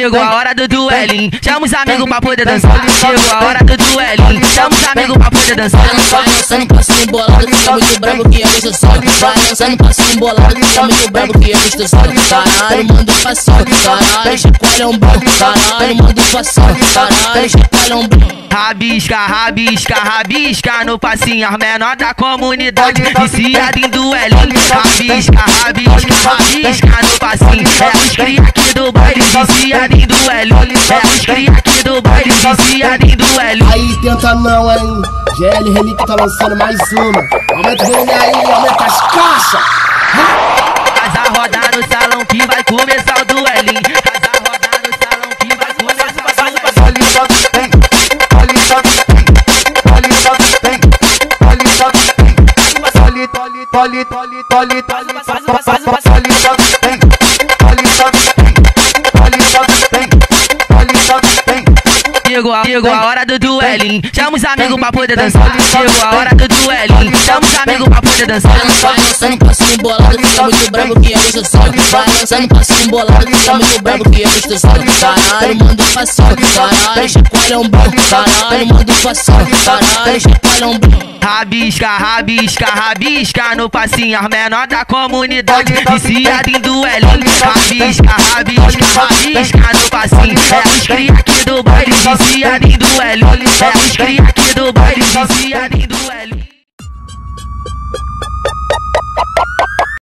Chegou a hora do duelinho, chama os amigos pra poder dançar. Chegou a hora do duelinho, chama os amigos pra poder dançar. Vai lançando passinho bolado, que é muito brabo, que é gostoso. Vai lançando passinho bolado, que é muito brabo, que é gostoso. Caralho, manda um passinho, caralho, chacoalha um bom. Caralho, manda um passinho, caralho, chacoalha um bom. Rabisca, rabisca, rabisca no passinho, as menor da comunidade viciada em duelinho. Rabisca, rabisca, rabisca no passinho, é os cria aqui do baile viciada em duelinho. É os cria aqui do baile viciada em duelinho. Aí tenta não, hein? GL Relíquia tá lançando mais uma. Aumenta o volume aí, aumenta as caixas. Faz a roda no salão que vai começar o duelinho. Faz a roda no salão que vai começar o duelinho. Chegou a hora do duelinho, chama os amigos pra poder dançar. Chegou a hora do duelinho, chama os amigos pra poder dançar. Vai lançando passinho bolado, que é muito brabo, que é gostoso. Vai lançando passinho bolado, que é muito brabo, que é gostoso. Caralho, manda um passinho, caralho, chacoalha um bom. Caralho, manda um passinho, caralho, chacoalha um bom. Rabisca, rabisca, rabisca no passinho, as menor da comunidade viciada em duelinho. Rabisca, rabisca, rabisca no passinho, é os cria aqui do baile viciada em duelinho. É os cria aqui do baile viciada em duelinho.